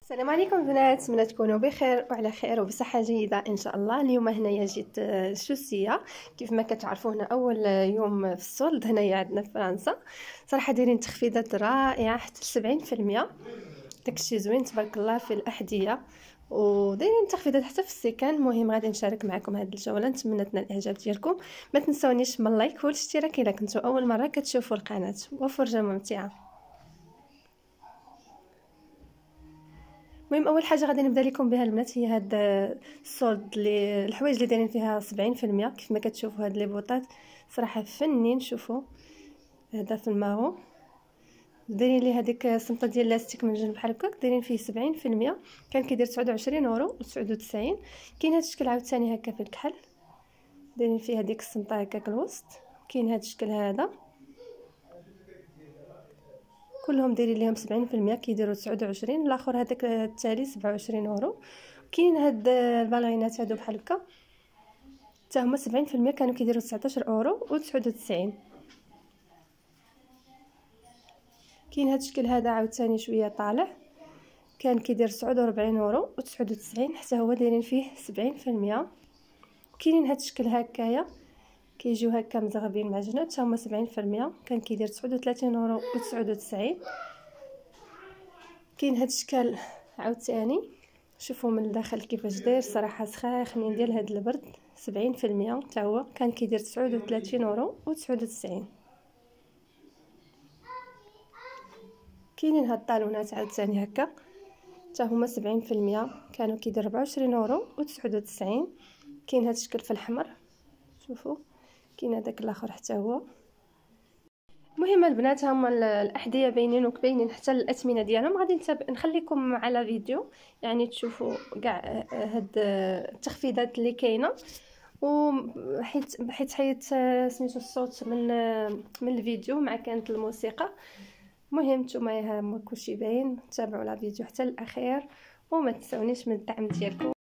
السلام عليكم البنات، نتمنى تكونوا بخير وعلى خير وبصحه جيده ان شاء الله. اليوم هنايا جيت شوسيه كيف ما كتعرفوا. هنا اول يوم في الصلد هنايا عندنا في فرنسا. صراحه دايرين تخفيضات رائعه حتى 70%. داكشي زوين تبارك الله في الاحذيه، ودايرين تخفيضات حتى في السكن. المهم غادي نشارك معكم هذه الجوله، نتمنى تنال الاعجاب ديالكم. ما تنسونيش من اللايك والاشتراك الا كنتوا اول مره كتشوفوا القناه، وفرجه ممتعه. المهم اول حاجه غادي نبدا لكم بها البنات هي هاد الصولد اللي الحوايج اللي دايرين فيها 70%. كيف ما كتشوفوا هاد لي بوطات صراحه فنين. شوفوا هذا في الماغو دايرين ليه هذيك الصمطه ديال لاستيك من الجنب بحال هكاك، دايرين فيه 70%. كان كيدير 29 اورو و99. كاين هاد الشكل عاوتاني هكا في الكحل، دايرين فيه هذيك الصمطه هكاك الوسط. كاين هاد الشكل هذا كلهم دايرين ليهم 70%، كيديروا 29. الاخر هذاك التالي 27 اورو. كاين هاد البالغينات هادو بحال هكا حتى هما 70%، كانوا كيديروا 19 اورو و99. كاين هاد الشكل هذا عاوتاني شويه طالع، كان كيدير 49 اورو و99، حتى هو دايرين فيه 70%. كاينين هاد الشكل هكايا كيجيو هكا مزغبين معجنات، حتى هما 70%، كان كيدير 39 اورو و99. كاين هاد الشكل عاوتاني، شوفوا من الداخل كيفاش داير، صراحه سخاخنين ديال هاد البرد. 70% حتى هو كان كيدير 39 اورو و99. كاينين هاد الطالونات عاوتاني هكا حتى هما 70%، كانوا كيدير 24 اورو و99. كاين هاد الشكل في الاحمر، شوفوا كاين هذاك الاخر حتى هو. المهم البنات هما الاحذيه باينين وكباينين حتى الاثمنه ديالهم. غادي نخليكم على فيديو يعني تشوفوا كاع هاد التخفيضات اللي كاينه، وحيت سميتو الصوت من الفيديو مع كانت الموسيقى. المهم نتوما ها كلشي باين، تابعوا لا فيديو حتى الاخير وما تنسونيش من الدعم ديالكم.